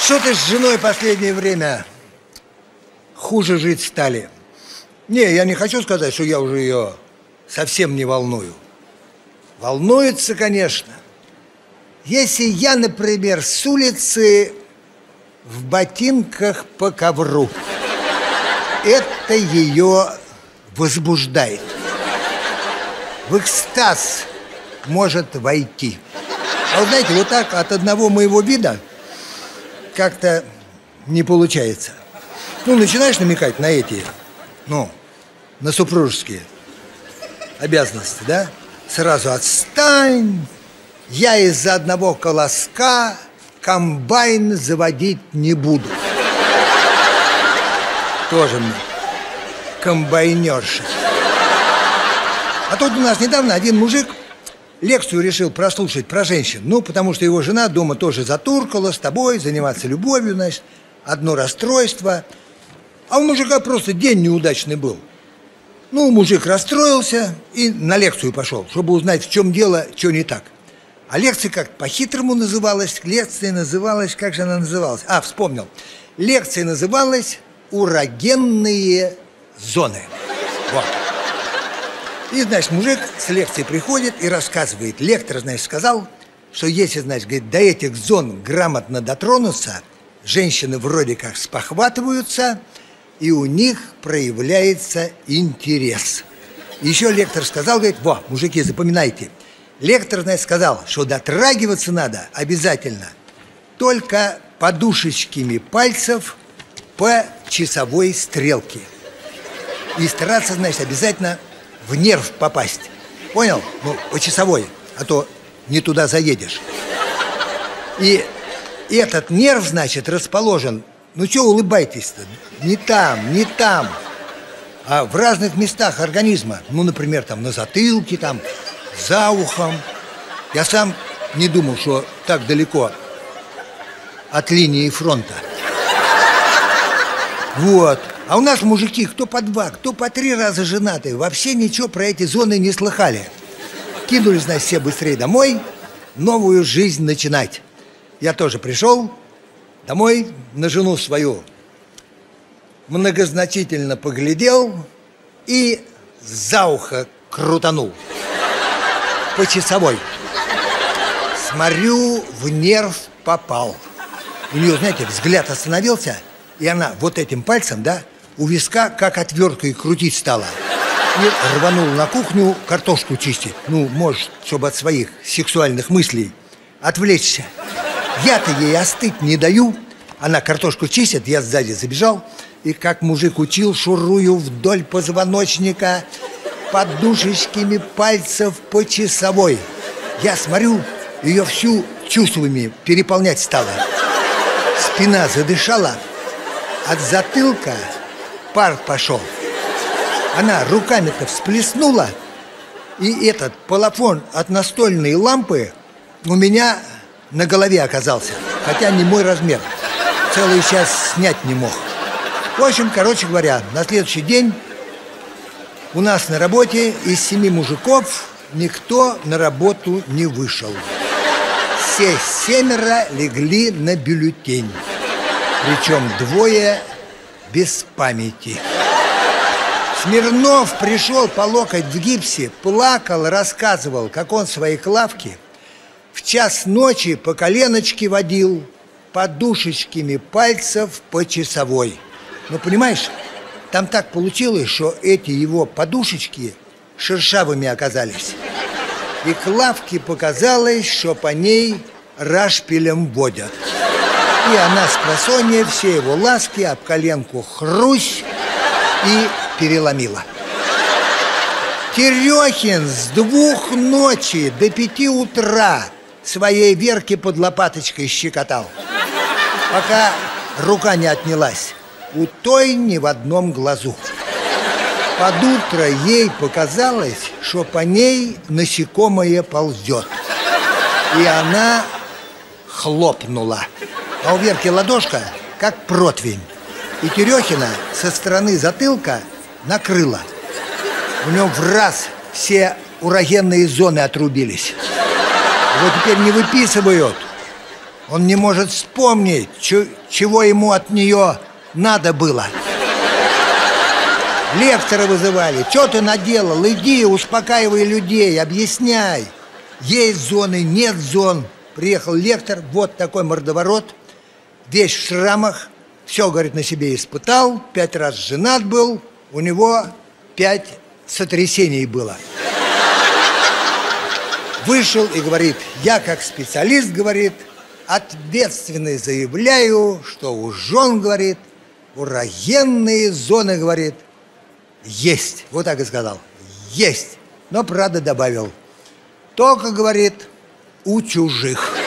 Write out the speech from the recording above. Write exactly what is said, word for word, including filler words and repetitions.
Что-то с женой последнее время хуже жить стали. Не, я не хочу сказать, что я уже ее совсем не волную. Волнуется, конечно. Если я, например, с улицы в ботинках по ковру, это ее возбуждает. В экстаз может войти. А вы знаете, вот так от одного моего вида как-то не получается. Ну, начинаешь намекать на эти, ну, на супружеские обязанности, да? Сразу отстань, я из-за одного колоска комбайн заводить не буду. Тоже мне комбайнерша. А тут у нас недавно один мужик лекцию решил прослушать про женщин. Ну, потому что его жена дома тоже затуркала с тобой, заниматься любовью, значит, одно расстройство. А у мужика просто день неудачный был. Ну, мужик расстроился и на лекцию пошел, чтобы узнать, в чем дело, что не так. А лекция как по-хитрому называлась. Лекция называлась, как же она называлась? А, вспомнил. Лекция называлась «Урогенные зоны». Вот. И, значит, мужик с лекции приходит и рассказывает. Лектор, значит, сказал, что если, значит, говорит, до этих зон грамотно дотронуться, женщины вроде как спохватываются, и у них проявляется интерес. Еще лектор сказал, говорит, во, мужики, запоминайте. Лектор, значит, сказал, что дотрагиваться надо обязательно только подушечками пальцев по часовой стрелке. И стараться, значит, обязательно в нерв попасть. Понял? Ну, по часовой, а то не туда заедешь. И этот нерв, значит, расположен. Ну, что улыбайтесь-то? Не там, не там, а в разных местах организма. Ну, например, там на затылке, там, за ухом. Я сам не думал, что так далеко от линии фронта. Вот. А у нас мужики кто по два, кто по три раза женатые. Вообще ничего про эти зоны не слыхали. Кинулись, значит, все быстрее домой, новую жизнь начинать. Я тоже пришел домой, на жену свою многозначительно поглядел и за ухо крутанул. По часовой. Смотрю, в нерв попал. У нее, знаете, взгляд остановился, и она вот этим пальцем, да, у виска как отверткой крутить стала. И рванул на кухню картошку чистить. Ну, может, чтобы от своих сексуальных мыслей отвлечься. Я-то ей остыть не даю. Она картошку чистит, я сзади забежал. И как мужик учил, шурую вдоль позвоночника подушечками пальцев по часовой. Я смотрю, ее всю чувствами переполнять стала. Спина задышала, от затылка пар пошел. Она руками-то всплеснула, и этот полофон от настольной лампы у меня на голове оказался, хотя не мой размер. Целый час снять не мог. В общем, короче говоря, на следующий день у нас на работе из семи мужиков никто на работу не вышел. Все семеро легли на бюллетень, причем двое без памяти. Смирнов пришел по локоть в гипсе, плакал, рассказывал, как он свои клавки в час ночи по коленочке водил подушечками пальцев по часовой. Ну, понимаешь, там так получилось, что эти его подушечки шершавыми оказались. И клавке показалось, что по ней рашпилем водят. И она с просонья все его ласки об коленку хрусь и переломила. Терехин с двух ночи до пяти утра своей Верке под лопаточкой щекотал, пока рука не отнялась. У той ни в одном глазу. Под утро ей показалось, что по ней насекомое ползет. И она хлопнула. А у Верки ладошка как противень. И Терехина со стороны затылка накрыла. У него в раз все урогенные зоны отрубились. Его теперь не выписывают, Он не может вспомнить, чего ему от нее надо было. Лектора вызывали. Что ты наделал? Иди, успокаивай людей, объясняй. Есть зоны, нет зон. Приехал лектор, вот такой мордоворот, весь в шрамах. Все, говорит, на себе испытал. Пять раз женат был. У него пять сотрясений было. Вышел и говорит: я как специалист, говорит, ответственно заявляю, что у жен, говорит, урогенные зоны, говорит, есть. Вот так и сказал. Есть. Но, правда, добавил. Только, говорит, у чужих.